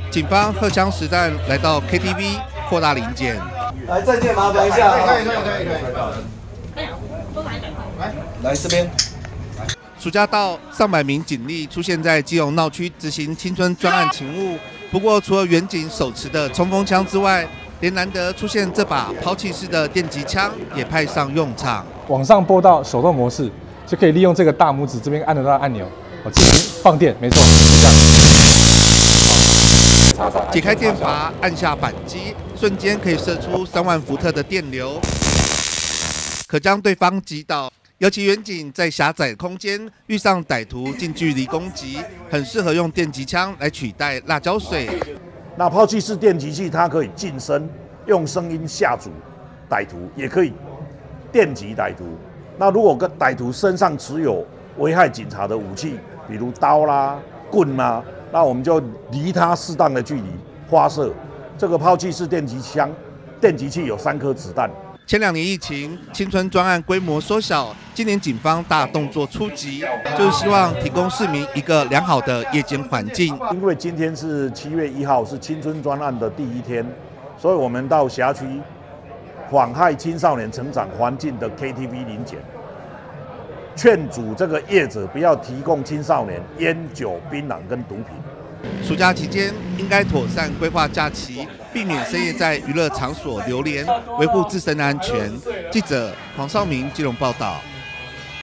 警方荷枪实弹来到 KTV 扩大临检。 来，证件麻烦一下。 可以。 来这边。 暑假到，上百名警力出现在基隆闹区执行青春专案勤务。不过，除了远警手持的冲锋枪之外，连难得出现这把抛弃式的电击枪也派上用场。 往上拨到手动模式，就可以利用这个大拇指这边按得到按钮，进行放电，没错，就这样。 解开电阀，按下扳机，瞬间可以射出3万伏特的电流，可将对方击倒。尤其远警在狭窄空间遇上歹徒近距离攻击，很适合用电击枪来取代辣椒水。 那抛弃式电击器，它可以近身用声音吓阻歹徒，也可以电击歹徒。那如果跟歹徒身上持有危害警察的武器，比如刀啦、棍啦，那我们就离他适当的距离发射。这个抛弃式电击器有3颗子弹。 前2年疫情，青春专案规模缩小，今年警方大动作出击，就是希望提供市民一个良好的夜间环境。 因为今天是7月1号，是青春专案的第1天，所以我们到辖区妨害青少年成长环境的 KTV 临检，劝阻这个业者不要提供青少年烟酒、槟榔跟毒品。 暑假期间应该妥善规划假期，避免深夜在娱乐场所流连，维护自身的安全。记者黄少明基隆报道。